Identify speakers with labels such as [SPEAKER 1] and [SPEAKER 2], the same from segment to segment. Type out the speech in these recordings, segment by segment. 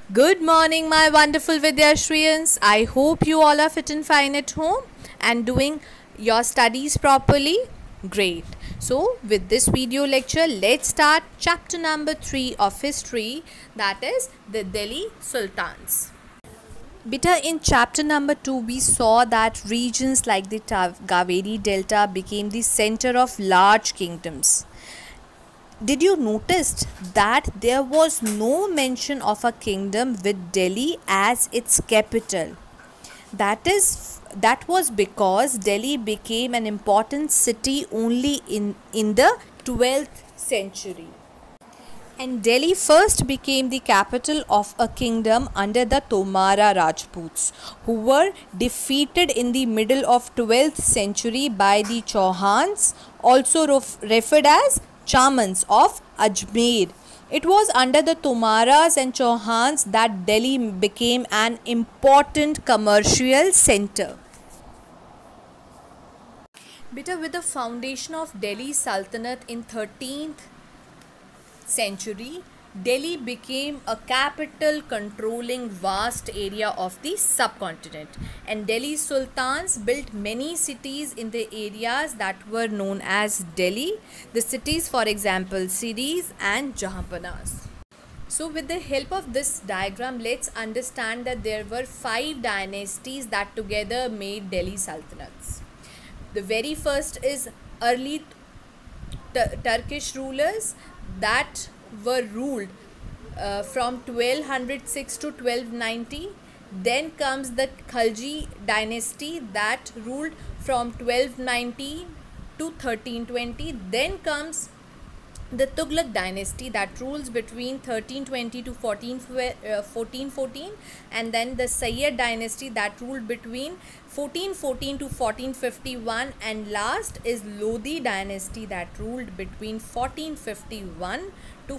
[SPEAKER 1] Good morning, my wonderful Vidyashriyans. I hope you all are fit and fine at home and doing your studies properly. Great. So, with this video lecture, let's start chapter number 3 of history, that is the Delhi Sultans. Beta, in chapter number 2, we saw that regions like the Kaveri Delta became the center of large kingdoms. Did you notice that there was no mention of a kingdom with Delhi as its capital? That was because Delhi became an important city only in the 12th century. And Delhi first became the capital of a kingdom under the Tomara Rajputs, who were defeated in the middle of 12th century by the Chauhans, also referred as Chamans of Ajmer. It was under the Tomaras and Chauhans that Delhi became an important commercial center. Beta, with the foundation of Delhi Sultanate in 13th century, Delhi became a capital controlling vast area of the subcontinent, and Delhi Sultans built many cities in the areas that were known as Delhi. The cities, for example, Siris and Jahanpanas. So with the help of this diagram, let's understand that there were 5 dynasties that together made Delhi Sultanates. The very first is early Turkish rulers that were ruled from 1206 to 1290. Then comes the Khalji dynasty that ruled from 1290 to 1320. Then comes the Tughlaq dynasty that rules between 1320 to 1414, and then the Sayyid dynasty that ruled between 1414 to 1451, and last is Lodi dynasty that ruled between 1451 to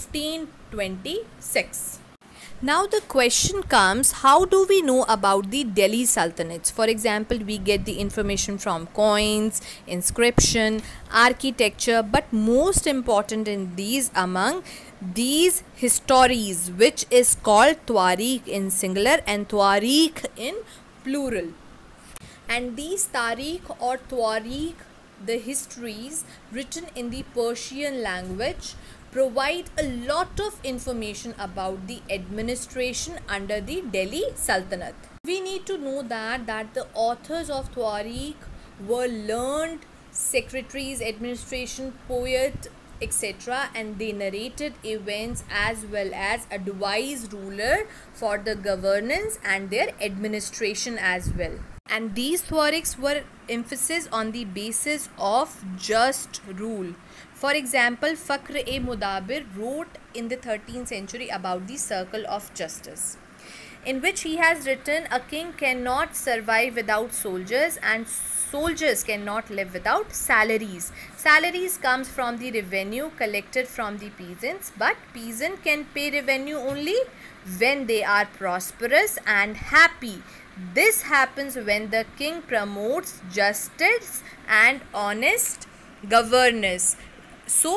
[SPEAKER 1] 1526. Now the question comes, how do we know about the Delhi Sultanates? For example, we get the information from coins, inscription, architecture, but most important in among these histories, which is called Twarikh in singular and Twarikh in plural. And these Tarikh or Twarikh, the histories written in the Persian language, provide a lot of information about the administration under the Delhi Sultanate. We need to know that the authors of Twarikh were learned secretaries, administration, poet, etc., and they narrated events as well as advised ruler for the governance and their administration as well. And these Twarikhs were emphasis on the basis of just rule. For example, Fakhr-e-Mudabir wrote in the 13th century about the circle of justice, in which he has written, a king cannot survive without soldiers and soldiers cannot live without salaries. Salaries comes from the revenue collected from the peasants, but peasant can pay revenue only when they are prosperous and happy. This happens when the king promotes justice and honest governance. So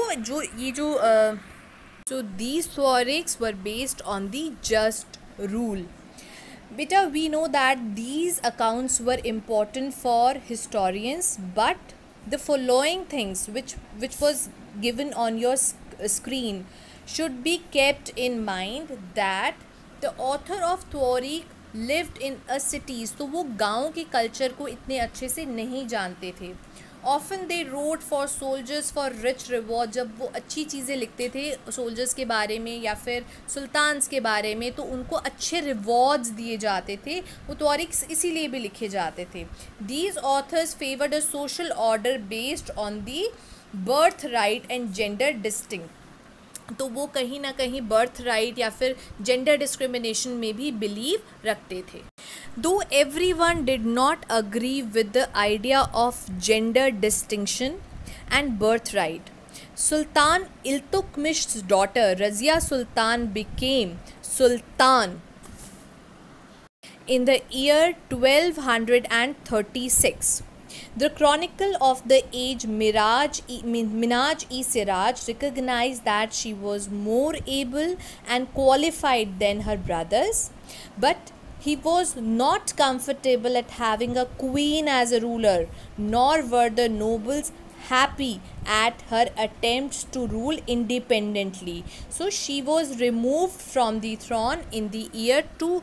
[SPEAKER 1] these Twarikhs were based on the just rule. Beta, we know that these accounts were important for historians, but the following things which was given on your screen should be kept in mind, that the author of Twarikh lived in a cities, तो वो गाँव के culture को इतने अच्छे से नहीं जानते थे. Often they wrote for soldiers for rich reward. जब वो अच्छी चीज़ें लिखते थे सोल्जर्स के बारे में या फिर सुल्तान्स के बारे में, तो उनको अच्छे रिवॉर्ड्स दिए जाते थे. वो Twarikhs इसीलिए भी लिखे जाते थे. These authors favored a social order based on the birthright and gender distinct. तो वो कहीं ना कहीं बर्थ राइट या फिर जेंडर डिस्क्रिमिनेशन में भी बिलीव रखते थे. Though everyone did not agree with the idea of gender distinction and birthright, Sultan Iltutmish's daughter Razia Sultan became Sultan in the year 1236. The Chronicle of the Age Minhaj-e-Siraj recognized that she was more able and qualified than her brothers, but he was not comfortable at having a queen as a ruler, nor were the nobles happy at her attempts to rule independently. So she was removed from the throne in the year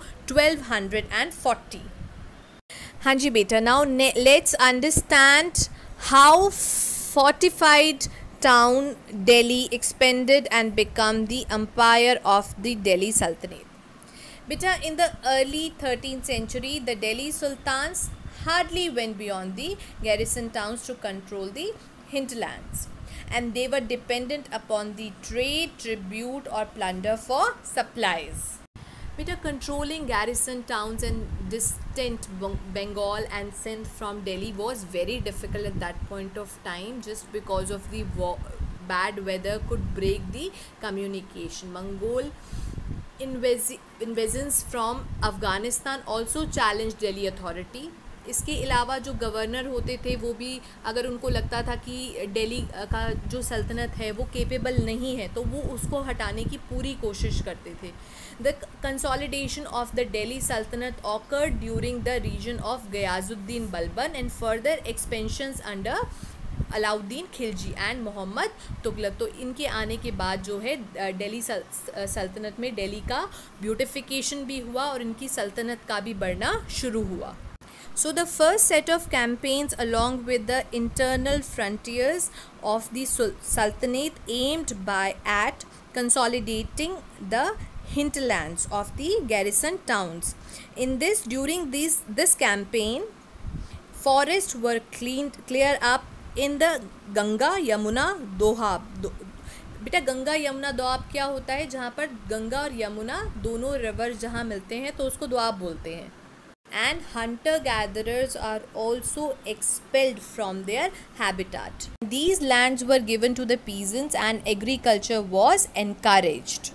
[SPEAKER 1] 1240. हाँ जी बेटा, now let's understand how fortified town Delhi expanded and become the empire of the Delhi Sultanate. Beta, in the early 13th century, the Delhi Sultans hardly went beyond the garrison towns to control the hinterlands, and they were dependent upon the trade, tribute or plunder for supplies. Beta, controlling garrison towns in distant Bengal and Sindh from Delhi was very difficult at that point of time, just because of the bad weather could break the communication. Mongol invasions from Afghanistan also challenged Delhi authority. इसके अलावा जो governor होते थे वो भी अगर उनको लगता था कि दिल्ली का जो सल्तनत है वो केपेबल नहीं है तो वो उसको हटाने की पूरी कोशिश करते थे. The consolidation of the Delhi sultanate occurred during the reign of Ghiyasuddin Balban and further expansions under Alauddin Khilji and Mohammad Tughlaq. तो इनके आने के बाद जो है दिल्ली सल्तनत में दिल्ली का ब्यूटिफिकेशन भी हुआ और इनकी सल्तनत का भी बढ़ना शुरू हुआ. So the first set of campaigns along with the internal frontiers of the Sultanate aimed at consolidating the hinterlands of the garrison towns. During this campaign, forests were cleared up in the Ganga Yamuna Doab. बेटा गंगा यमुना दोआब क्या होता है? जहाँ पर गंगा और यमुना दोनों river जहाँ मिलते हैं तो उसको दोआब बोलते हैं. And hunter-gatherers are also expelled from their habitat. These lands were given to the peasants and agriculture was encouraged.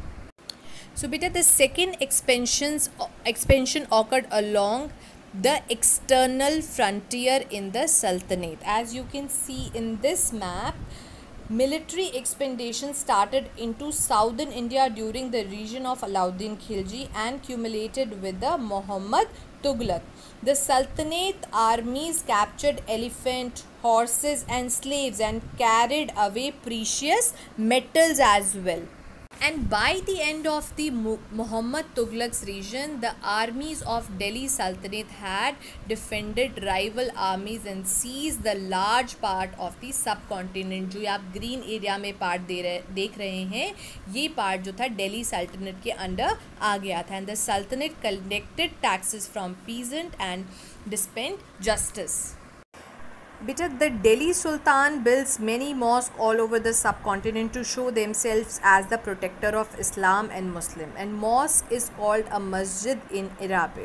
[SPEAKER 1] So beta, the second expansion occurred along the external frontier in the Sultanate. As you can see in this map, military expeditions started into southern India during the region of Alauddin Khilji and culminated with the Muhammad Tughlaq. The Sultanate armies captured elephant, horses and slaves and carried away precious metals as well. And by the end of the Muhammad Tughlaq's region, the armies of Delhi Sultanate had defended rival armies and seized the large part of the subcontinent. जो आप green area में part देख रहे हैं, ये part जो था Delhi Sultanate के under आ गया था. And the Sultanate collected taxes from peasant and dispensed justice. Beta, the Delhi Sultan builds many mosques all over the subcontinent to show themselves as the protector of Islam and Muslim. And mosque is called a masjid in Arabic.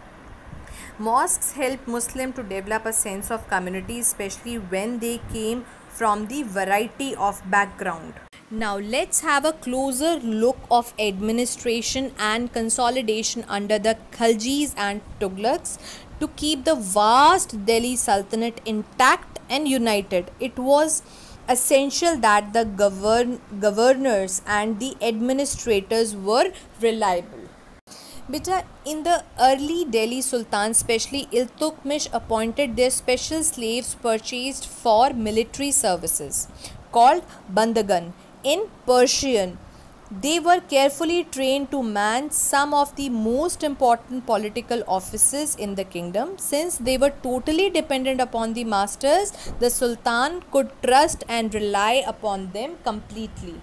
[SPEAKER 1] Mosques help Muslim to develop a sense of community, especially when they came from the variety of background. Now let's have a closer look of administration and consolidation under the Khaljis and Tughlaqs. To keep the vast Delhi Sultanate intact and united, it was essential that the governors and the administrators were reliable. Beta, in the early Delhi Sultans, especially Iltutmish appointed their special slaves purchased for military services, called Bandagan in Persian. They were carefully trained to man some of the most important political offices in the kingdom. Since they were totally dependent upon the masters, the Sultan could trust and rely upon them completely.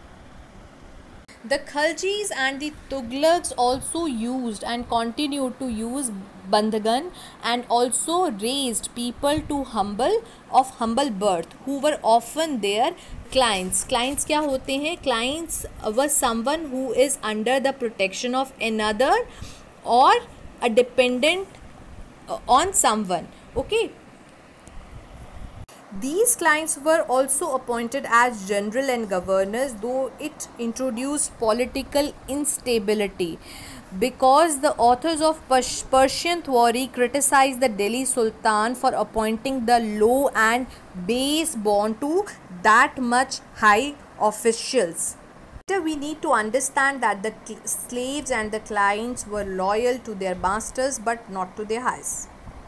[SPEAKER 1] The Khaljis and the Tughlaqs also used and continued to use Bandagan and also raised people to humble birth who were often their clients. Clients क्या होते हैं? Clients were someone who is under the protection of another or a dependent on someone. Okay. These clients were also appointed as general and governors, though it introduced political instability because the authors of Persian theory criticized the Delhi Sultan for appointing the low and base born to that much high officials. We need to understand that the slaves and the clients were loyal to their masters but not to their heirs.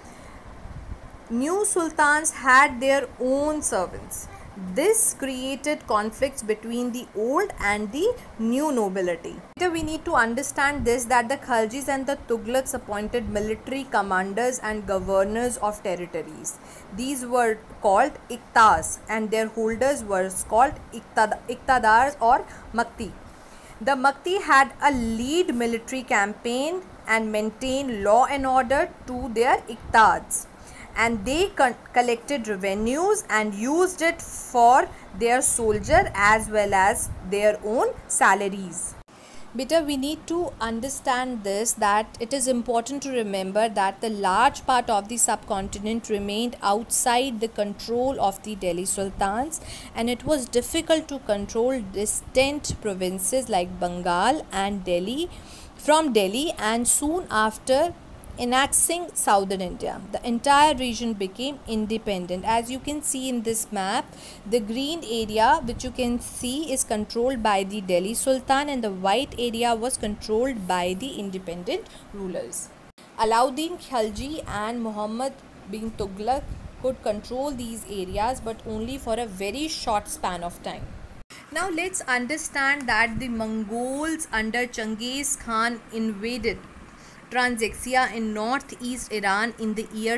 [SPEAKER 1] New sultans had their own servants. This created conflicts between the old and the new nobility. We need to understand this, that the Khaljis and the Tughlaqs appointed military commanders and governors of territories. These were called Iqtas and their holders were called Iqtadars or Makti. The Makti had a lead military campaign and maintained law and order to their Iqtads, and they collected revenues and used it for their soldier as well as their own salaries. Beta, we need to understand this, that it is important to remember that the large part of the subcontinent remained outside the control of the Delhi Sultans, and it was difficult to control distant provinces like Bengal and Delhi from Delhi, and soon after annexing southern India, the entire region became independent. As you can see in this map, the green area which you can see is controlled by the Delhi Sultan and the white area was controlled by the independent rulers. Alauddin Khalji and Muhammad bin Tughlaq could control these areas but only for a very short span of time. Now let's understand that the Mongols under Genghis Khan invaded Transoxia in northeast Iran in the year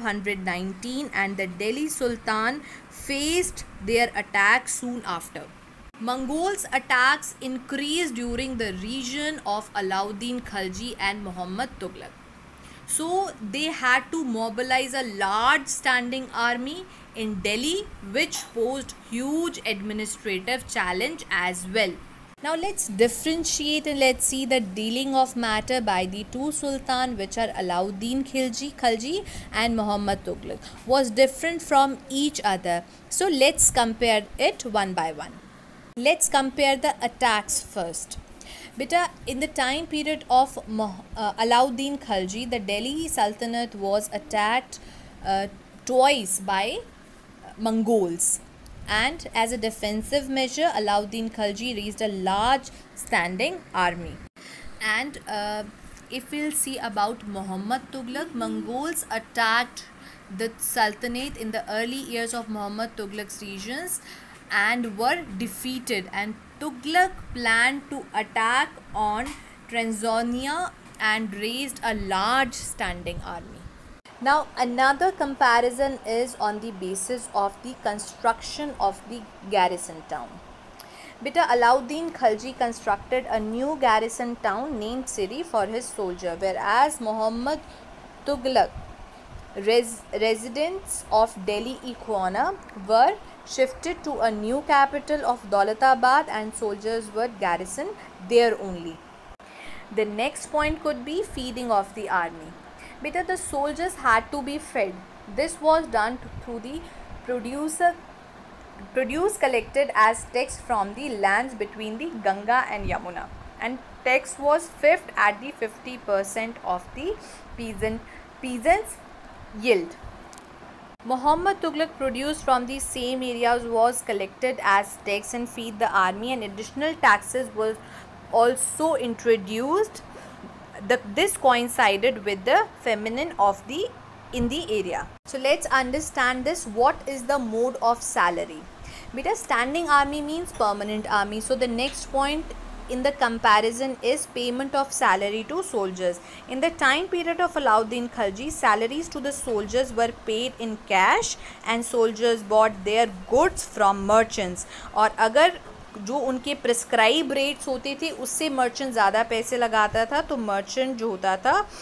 [SPEAKER 1] 1219, and the Delhi Sultan faced their attack soon after. Mongols' attacks increased during the reign of Alauddin Khalji and Muhammad Tughlaq. So they had to mobilize a large standing army in Delhi, which posed huge administrative challenge as well. Now let's differentiate and let's see the dealing of matter by the two sultan, which are Alauddin Khalji and Muhammad Tughlaq, was different from each other. So let's compare it one by one. Let's compare the attacks first. Beta, in the time period of Alauddin Khalji, the Delhi Sultanate was attacked twice by Mongols. And as a defensive measure, Alauddin Khalji raised a large standing army. And if we'll see about Muhammad Tughlaq, Mongols attacked the Sultanate in the early years of Muhammad Tughlaq's regions and were defeated. And Tughlaq planned to attack on Transoxia and raised a large standing army. Now another comparison is on the basis of the construction of the garrison town. Beta, Alauddin Khalji constructed a new garrison town named Siri for his soldier, whereas Muhammad Tughlaq residents of Delhi Ikhwana were shifted to a new capital of Daulatabad and soldiers were garrisoned there only. The next point could be feeding of the army. Beta, the soldiers had to be fed. This was done through the produce collected as tax from the lands between the Ganga and Yamuna, and tax was fifth at the 50% of the peasants' yield. Muhammad Tughlaq produce from the same areas was collected as tax and feed the army, and additional taxes was also introduced. This coincided with the famine in the area. So let's understand this. What is the mode of salary? Beta, standing army means permanent army. So the next point in the comparison is payment of salary to soldiers. In the time period of Alauddin Khalji, salaries to the soldiers were paid in cash and soldiers bought their goods from merchants. और अगर जो उनके prescribe rates होते थे उससे merchant ज़्यादा पैसे लगाता था तो मर्चेंट जो होता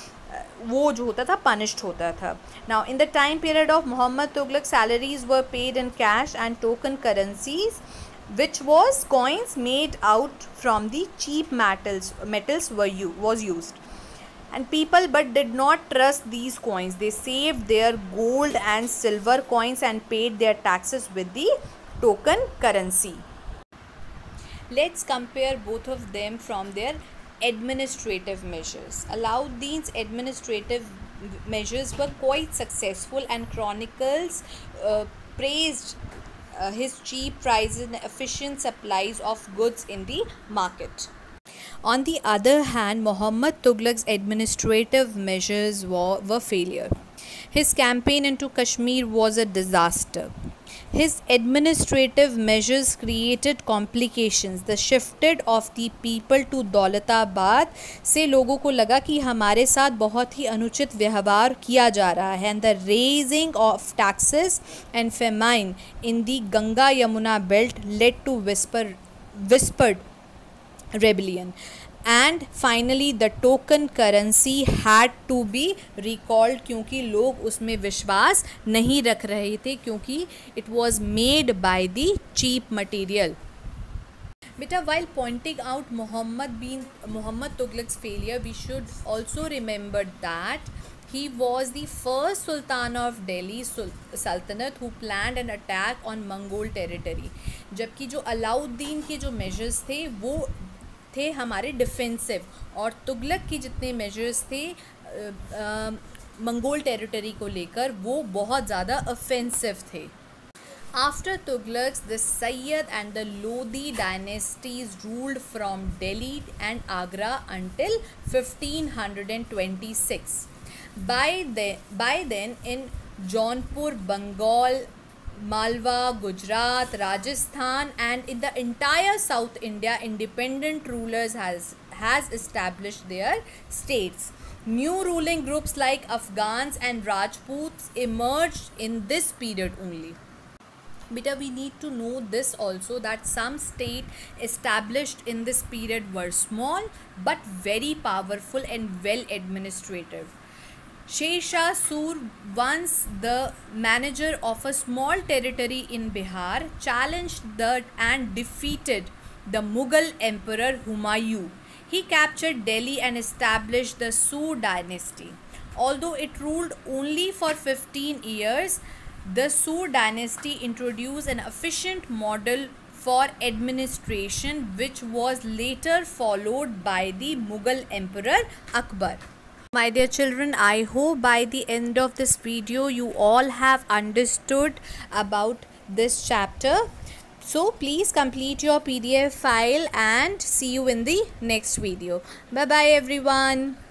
[SPEAKER 1] था पनिश्ड होता था. Now in the time period of Mohammad Tughlaq salaries were paid in cash and token currencies which was coins made out from the cheap metals was used. And people but did not trust these coins. They saved their gold and silver coins and paid their taxes with the token currency. Let's compare both of them from their administrative measures. Alauddin's administrative measures were quite successful, and chronicles praised his cheap prices and efficient supplies of goods in the market. On the other hand, Muhammad Tughlaq's administrative measures were failure. His campaign into Kashmir was a disaster. His administrative measures created complications. The shifted of the people to Daulatabad से लोगों को लगा कि हमारे साथ बहुत ही अनुचित व्यवहार किया जा रहा है. And the raising of taxes and famine in the Ganga Yamuna belt led to whispered rebellion. And finally the token currency had to be recalled क्योंकि लोग उसमें विश्वास नहीं रख रहे थे, क्योंकि it was made by the cheap material. Beta, while pointing out Muhammad Tughlaq's failure, we should also remember that he was the first Sultan of Delhi Sultanate who planned an attack on Mongol territory. जबकि जो अलाउद्दीन के जो measures थे वो थे हमारे defensive, और तुगलक की जितने मेजर्स थे मंगोल टेरिटरी को लेकर वो बहुत ज़्यादा ऑफेंसिव थे. After Tughlaqs the Sayyid and the Lodi dynasties ruled from Delhi and Agra until 1526. By then in Jaunpur, Bengal, Malwa, Gujarat, Rajasthan and in the entire South India, independent rulers has established their states. New ruling groups like Afghans and Rajputs emerged in this period only. Beta, we need to know this also, that some states established in this period were small but very powerful and well administrated. Sher Shah Sur, once the manager of a small territory in Bihar, challenged and defeated the Mughal emperor Humayun. He captured Delhi and established the Sur dynasty. Although it ruled only for 15 years, the Sur dynasty introduced an efficient model for administration, which was later followed by the Mughal emperor Akbar. My dear children, I hope by the end of this video you all have understood about this chapter. So please complete your PDF file and see you in the next video. Bye bye everyone.